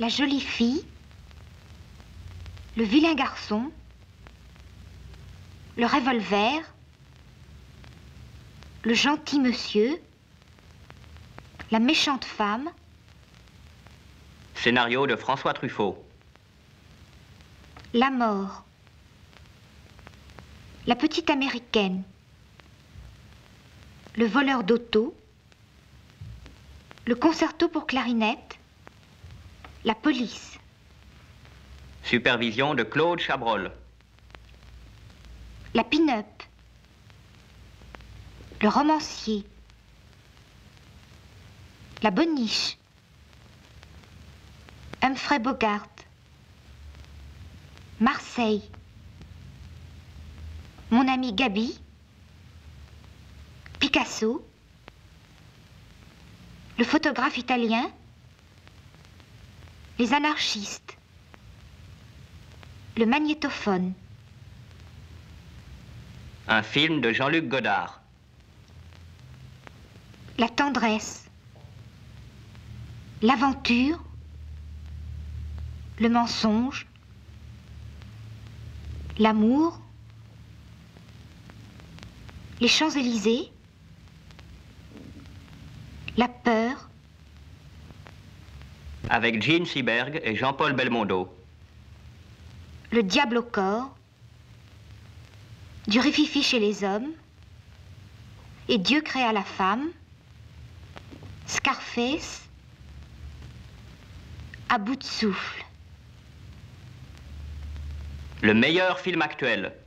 La jolie fille, le vilain garçon, le revolver, le gentil monsieur, la méchante femme. Scénario de François Truffaut. La mort, la petite américaine, le voleur d'auto, le concerto pour clarinette, la police. Supervision de Claude Chabrol. La pin-up, le romancier, la boniche, Humphrey Bogart, Marseille, mon ami Gaby, Picasso, le photographe italien, les anarchistes, le magnétophone. Un film de Jean-Luc Godard. La tendresse, l'aventure, le mensonge, l'amour, les Champs-Élysées, la peur. Avec Gene Seberg et Jean-Paul Belmondo. Le diable au corps, du rififi chez les hommes, et Dieu créa la femme, Scarface, à bout de souffle. Le meilleur film actuel.